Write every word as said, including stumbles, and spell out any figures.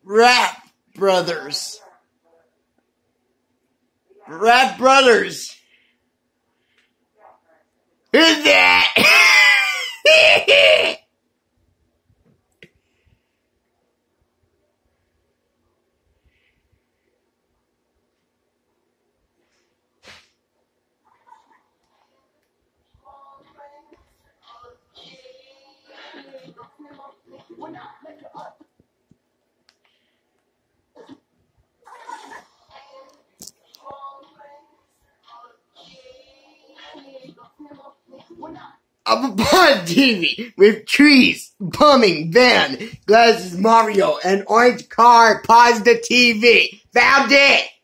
Rap Brothers. Rap Brothers. Who's that? I'm upon T V with trees, plumbing, van, glasses, Mario, and orange car. Pause the T V. Found it!